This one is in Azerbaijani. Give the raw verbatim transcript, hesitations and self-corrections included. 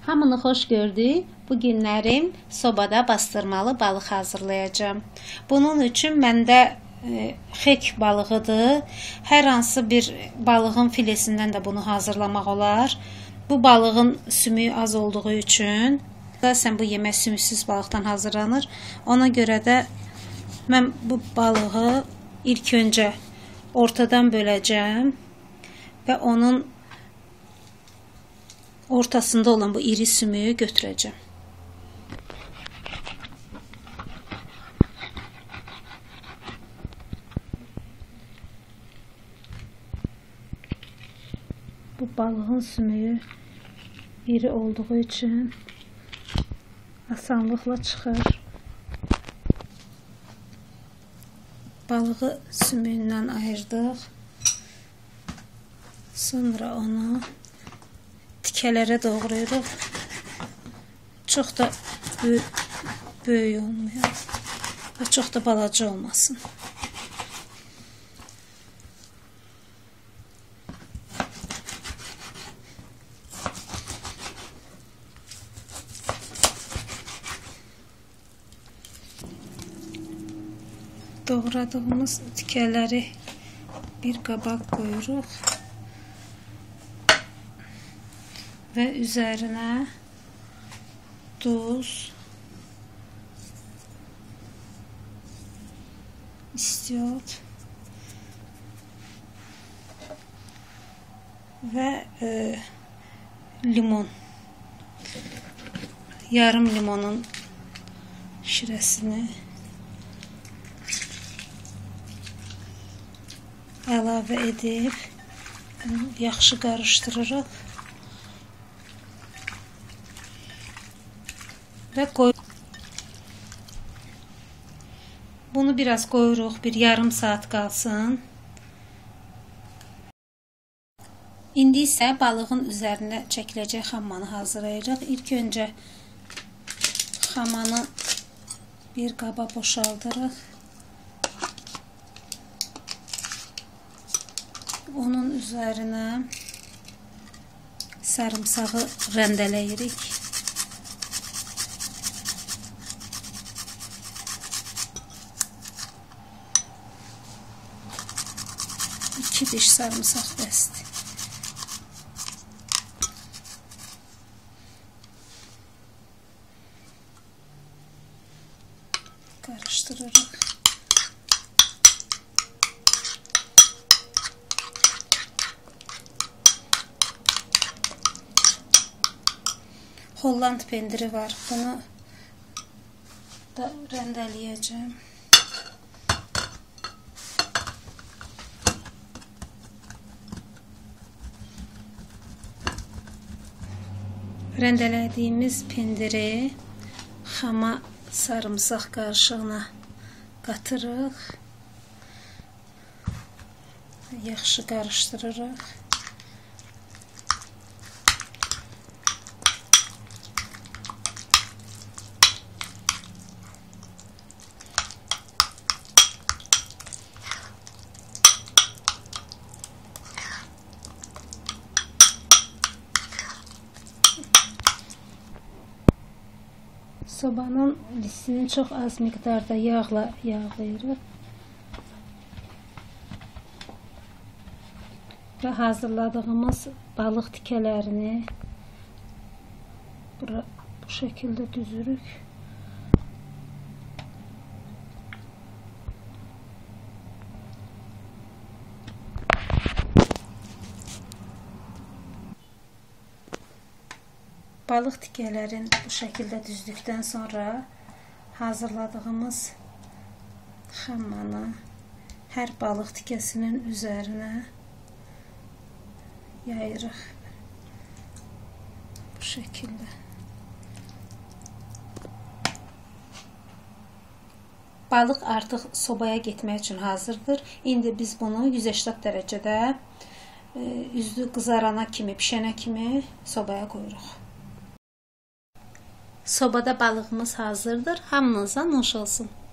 Hamını xoş gördük. Bu günlərim sobada bastırmalı balıq hazırlayacağım. Bunun üçün məndə e, xek balığıdır. Hər hansı bir balığın filesindən də bunu hazırlamaq olar. Bu balığın sümüyü az olduğu üçün sən bu yemək sümüksüz balıqdan hazırlanır. Ona görə də mən bu balığı ilk öncə ortadan böləcəm və onun ortasında olan bu iri sümüyü götürəcəm. Bu balığın sümüyü iri olduğu üçün asanlıqla çıxır. Balığı sümüyündən ayırdıq. Sonra onu tikələrə doğrayırıq. Çox da böyük, böyük olmuyor və çox da balaca olmasın. Doğradığımız tikələri bir qabaq qoyuruq və üzərinə duz, istiot və e, limon, yarım limonun şirəsini əlavə edib yaxşı qarışdırırıq və qoy. Bunu biraz qoyuruq, bir yarım saat qalsın. İndi isə balığın üzərinə çəkiləcək xammanı hazırlayırıq. İlk öncə xammanı bir qaba boşaldırıq. Onun üzərinə sarımsağı rəndələyirik. İki diş sarımsaq bəsdir. Qarışdırırıq. Holland pendiri var. Bunu da rəndeləyəcəm. Rəndelədiyimiz pendiri xama sarımsaq qarışığına qatırıq. Yaxşı qarışdırırıq. Sobanın lisini çox az miqdarda yağla yağlayırıq və hazırladığımız balıq tikələrini bura, bu şəkildə düzürük. Balıq tikələrini bu şəkildə düzdükdən sonra hazırladığımız xammanı hər balıq tikəsinin üzərinə yayırıq. Bu şəkildə. Balıq artıq sobaya getmək üçün hazırdır. İndi biz bunu yüz səksən dərəcədə üzü qızarana kimi, pişənə kimi sobaya qoyuruq. Sobada balığımız hazırdır. Hamınıza nuş olsun.